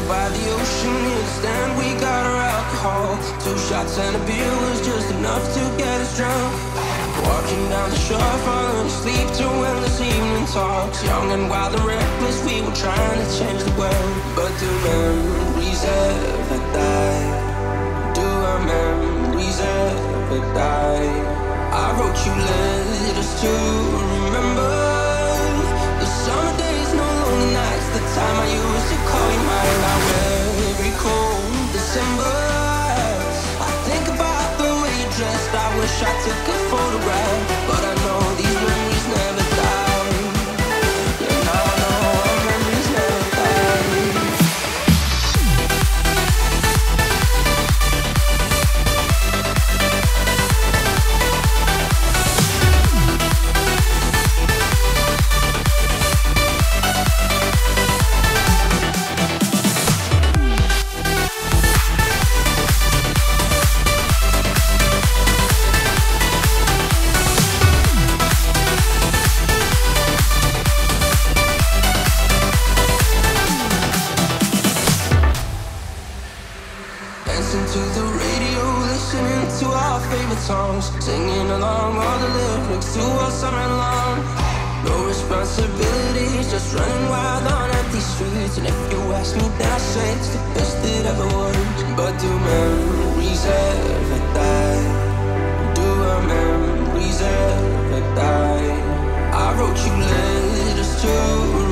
by the ocean near the stand, we got our alcohol. 2 shots and a beer was just enough to get us drunk. Walking down the shore, falling asleep to endless evening talks. Young and wild and reckless, we were trying to change the world. But do memories ever die? Do our memories ever die? I wrote you letters to remember the summer days, no lonely nights, the time I used to call you mine. Now every cold December, I think about the way you dressed. I wish I took a photograph, but I know these memories never die. Yeah, now I know our memories never die. Dancing to the radio, listening to our favorite songs, singing along all the lyrics to our summer long. No responsibilities, just running wild on empty streets. And if you ask me, then I say it's the best it ever was. But do memories ever die? Do our memories ever die? I wrote you letters to